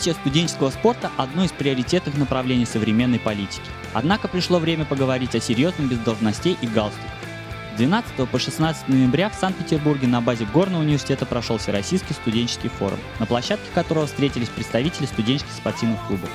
Развитие студенческого спорта – одно из приоритетных направлений современной политики. Однако пришло время поговорить о серьезном без должностей и галстуков. С 12 по 16 ноября в Санкт-Петербурге на базе Горного университета прошел Всероссийский студенческий форум, на площадке которого встретились представители студенческих спортивных клубов.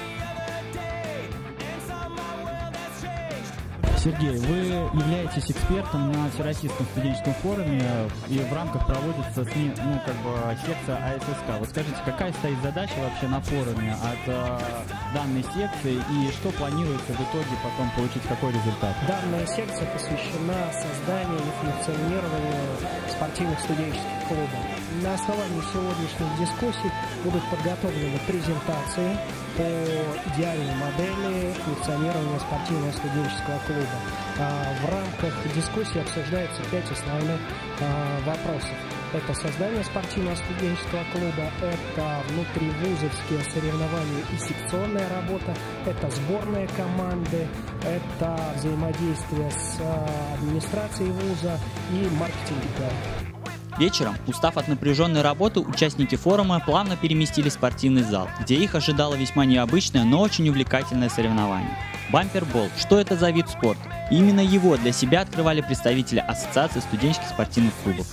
Сергей, вы являетесь экспертом на Всероссийском студенческом форуме, и в рамках проводится секция АССК. Вот скажите, какая стоит задача вообще на форуме от данной секции, и что планируется в итоге потом получить, какой результат? Данная секция посвящена созданию и функционированию спортивных студенческих клубов. На основании сегодняшних дискуссий будут подготовлены презентации по идеальной модели функционирования спортивного студенческого клуба. В рамках дискуссии обсуждается 5 основных вопросов. Это создание спортивного студенческого клуба, это внутривузовские соревнования и секционная работа, это сборные команды, это взаимодействие с администрацией вуза и маркетинг. Вечером, устав от напряженной работы, участники форума плавно переместились в спортивный зал, где их ожидало весьма необычное, но очень увлекательное соревнование. Бампербол. Что это за вид спорта? И именно его для себя открывали представители Ассоциации студенческих спортивных клубов.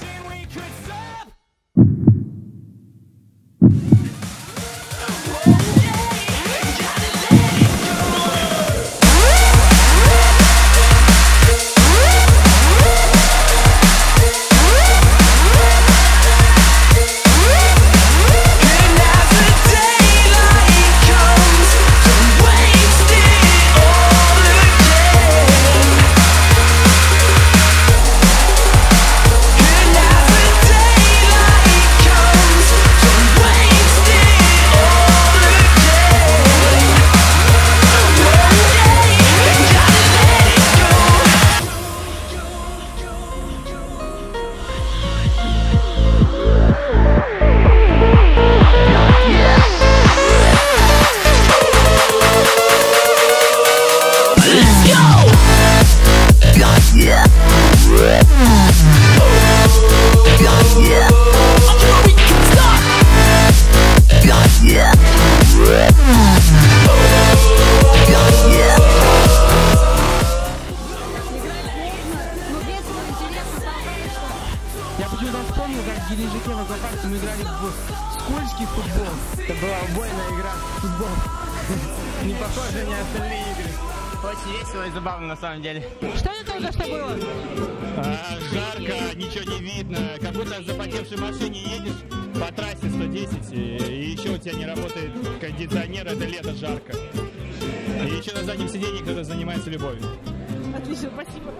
Я почему-то вспомнил, как в Геленджике в аквапарке мы играли в скользкий футбол. Это была убойная игра в футбол. Не похожа ни на остальные игры. Очень весело и забавно на самом деле. Что это только что было? Жарко, ничего не видно. Как будто в запотевшей машине едешь по трассе 110, и еще у тебя не работает кондиционер, это лето, жарко. И еще на заднем сиденье кто-то занимается любовью. Отлично, спасибо.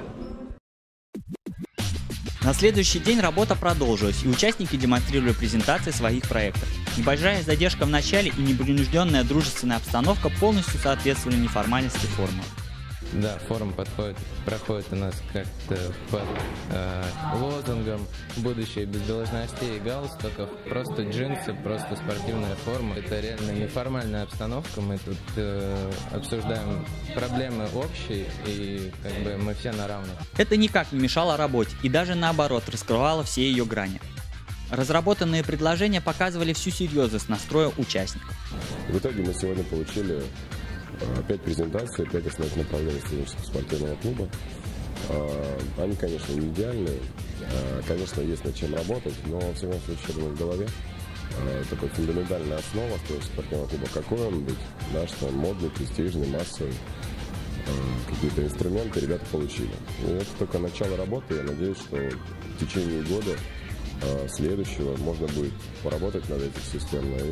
На следующий день работа продолжилась, и участники демонстрировали презентации своих проектов. Небольшая задержка в начале и непринужденная дружественная обстановка полностью соответствовали неформальности форума. Да, форум проходит у нас как-то под лозунгом «Будущее без должностей и галстуков», просто джинсы, просто спортивная форма. Это реально неформальная обстановка, мы тут обсуждаем проблемы общие, и мы все на равных. Это никак не мешало работе и даже наоборот раскрывало все ее грани. Разработанные предложения показывали всю серьезность настроя участников. В итоге мы сегодня получили 5 презентаций, 5 основных направлений студенческого спортивного клуба. Они, конечно, не идеальные, конечно, есть над чем работать, но в всяком случае, в голове такой фундаментальная основа студенческого спортивного клуба, какой он быть, да, что он модный, престижный, массовый, какие-то инструменты ребята получили. И это только начало работы, я надеюсь, что в течение года следующего можно будет поработать над этим системно, и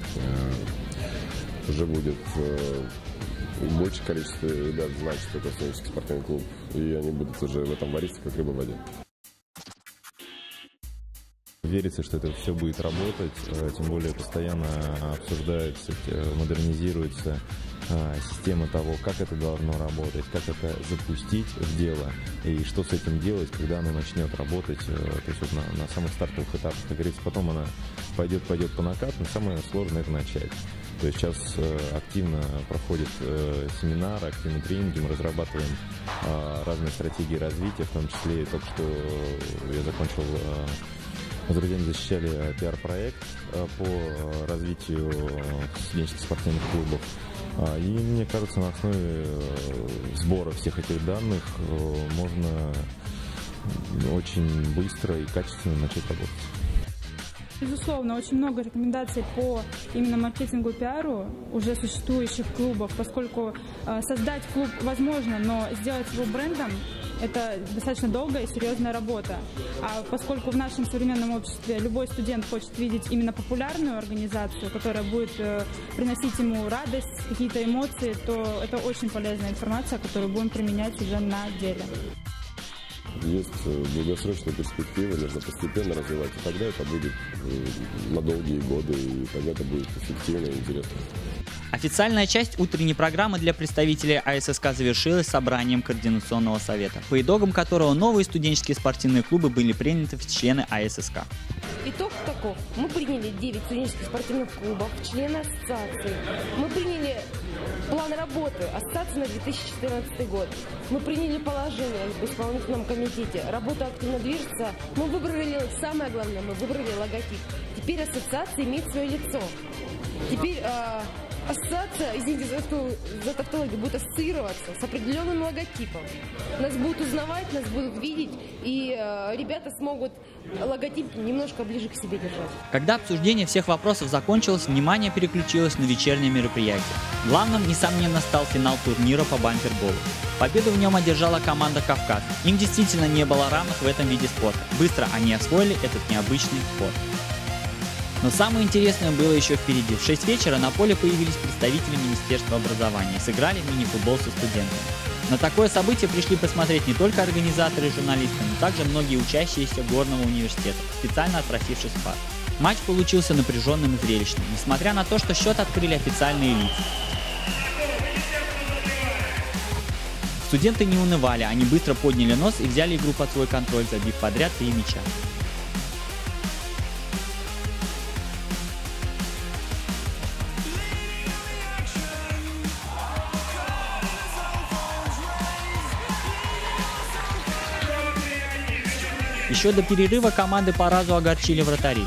уже будет большее количество ребят знать, что это студенческий спортивный клуб, и они будут уже в этом вариться, как рыба в воде. Верится, что это все будет работать, тем более постоянно обсуждается, модернизируется система того, как это должно работать, как это запустить в дело и что с этим делать, когда оно начнет работать. То есть вот на самых стартовых этапах, как говорится, потом она пойдет по накату, но самое сложное — это начать. То есть сейчас активно проходят семинары, активные тренинги, мы разрабатываем разные стратегии развития, в том числе только что я закончил с друзьями защищали пиар-проект по развитию студенческих спортивных клубов. И мне кажется, на основе сбора всех этих данных можно очень быстро и качественно начать работать. Безусловно, очень много рекомендаций по именно маркетингу и пиару уже существующих клубов, поскольку создать клуб возможно, но сделать его брендом – это достаточно долгая и серьезная работа. А поскольку в нашем современном обществе любой студент хочет видеть именно популярную организацию, которая будет приносить ему радость, какие-то эмоции, то это очень полезная информация, которую будем применять уже на деле. Есть долгосрочные перспективы, нужно постепенно развивать, и тогда это будет на долгие годы, и тогда это будет эффективно и интересно. Официальная часть утренней программы для представителей АССК завершилась собранием Координационного совета, по итогам которого новые студенческие спортивные клубы были приняты в члены АССК. Итог таков. Мы приняли 9 студенческих спортивных клубов, члены ассоциации. Мы приняли план работы ассоциации на 2014 год. Мы приняли положение в исполнительном комитете. Работа активно движется. Мы выбрали, самое главное, мы выбрали логотип. Теперь ассоциация имеет свое лицо. Теперь ассоциация, извините за тавтологию, будет ассоциироваться с определенным логотипом. Нас будут узнавать, нас будут видеть, и ребята смогут логотип немножко ближе к себе держать. Когда обсуждение всех вопросов закончилось, внимание переключилось на вечернее мероприятие. Главным, несомненно, стал финал турнира по бамперболу. Победу в нем одержала команда «Кавказ». Им действительно не было равных в этом виде спорта. Быстро они освоили этот необычный спорт. Но самое интересное было еще впереди. В 6 вечера на поле появились представители Министерства образования и сыграли в мини-футбол со студентами. На такое событие пришли посмотреть не только организаторы и журналисты, но также многие учащиеся Горного университета, специально отпросившись в парк. Матч получился напряженным и зрелищным, несмотря на то, что счет открыли официальные лица. Студенты не унывали, они быстро подняли нос и взяли игру под свой контроль, забив подряд 3 мяча. Еще до перерыва команды по разу огорчили вратарей.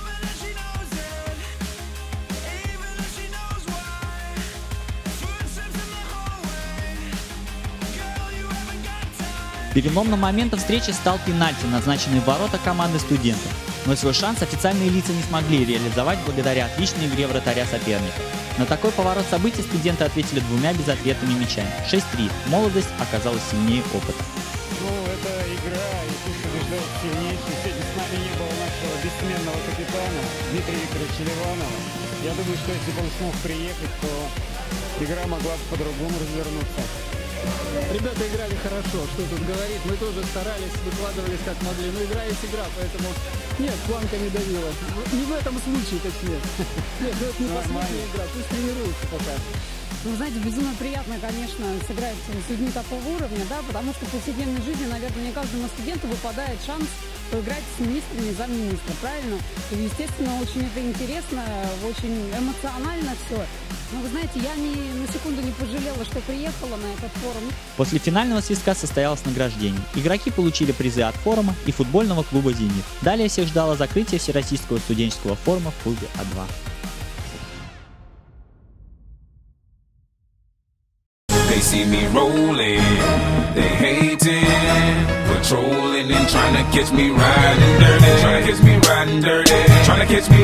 Переломным моментом встречи стал пенальти, назначенный в ворота команды студентов. Но свой шанс официальные лица не смогли реализовать благодаря отличной игре вратаря соперника. На такой поворот событий студенты ответили 2 безответными мячами. 6-3. Молодость оказалась сильнее опыта. Это игра, и тут побеждает сильнейший. Сегодня с нами не было нашего бессменного капитана Дмитрия Викторовича Ливанова. Я думаю, что если бы он смог приехать, то игра могла бы по-другому развернуться. Ребята играли хорошо, что тут говорить. Мы тоже старались, выкладывались как могли. Но игра есть игра, поэтому нет, планка не давила. Не в этом случае, точнее. Нет, это не последняя игра, пусть тренируются пока. Ну, знаете, безумно приятно, конечно, сыграть с людьми такого уровня, да, потому что в повседневной жизни, наверное, не каждому студенту выпадает шанс поиграть с министрами, замминистра, правильно? И, естественно, очень это интересно, очень эмоционально все. Но, вы знаете, я ни на секунду не пожалела, что приехала на этот форум. После финального свистка состоялось награждение. Игроки получили призы от форума и футбольного клуба «Зенит». Далее всех ждало закрытие Всероссийского студенческого форума в клубе А2. They see me rolling, they hating, patrolling and trying to catch me riding dirty, trying to catch me riding dirty, trying to catch me